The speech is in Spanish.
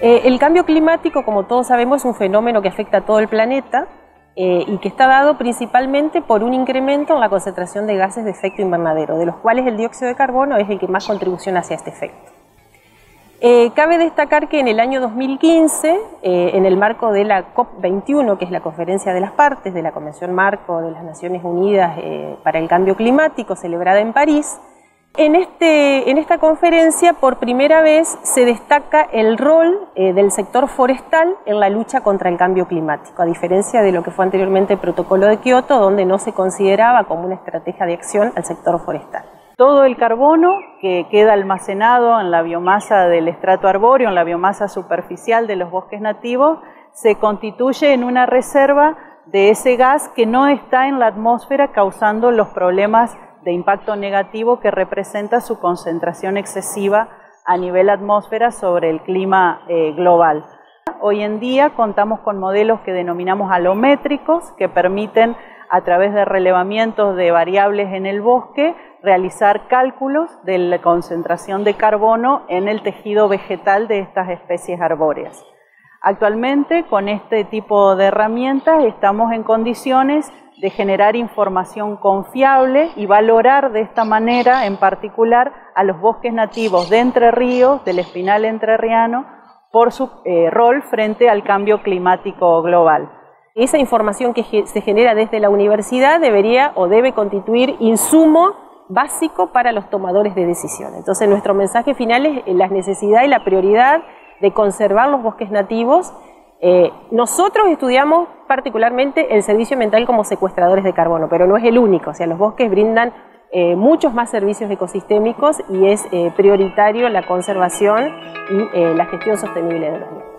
El cambio climático, como todos sabemos, es un fenómeno que afecta a todo el planeta y que está dado principalmente por un incremento en la concentración de gases de efecto invernadero, de los cuales el dióxido de carbono es el que más contribución hace a este efecto. Cabe destacar que en el año 2015, en el marco de la COP21, que es la Conferencia de las Partes de la Convención Marco de las Naciones Unidas para el Cambio Climático, celebrada en París, en esta conferencia por primera vez se destaca el rol del sector forestal en la lucha contra el cambio climático, a diferencia de lo que fue anteriormente el protocolo de Kioto, donde no se consideraba como una estrategia de acción al sector forestal. Todo el carbono que queda almacenado en la biomasa del estrato arbóreo, en la biomasa superficial de los bosques nativos, se constituye en una reserva de ese gas que no está en la atmósfera causando los problemas de impacto negativo que representa su concentración excesiva a nivel atmósfera sobre el clima global. Hoy en día contamos con modelos que denominamos alométricos, que permiten a través de relevamientos de variables en el bosque realizar cálculos de la concentración de carbono en el tejido vegetal de estas especies arbóreas. Actualmente, con este tipo de herramientas, estamos en condiciones de generar información confiable y valorar de esta manera, en particular, a los bosques nativos de Entre Ríos, del Espinal entrerriano, por su rol frente al cambio climático global. Esa información que se genera desde la universidad debería o debe constituir insumo básico para los tomadores de decisión. Entonces, nuestro mensaje final es la necesidad y la prioridad de conservar los bosques nativos. Nosotros estudiamos particularmente el servicio ambiental como secuestradores de carbono, pero no es el único. O sea, los bosques brindan muchos más servicios ecosistémicos y es prioritario la conservación y la gestión sostenible de los mismos.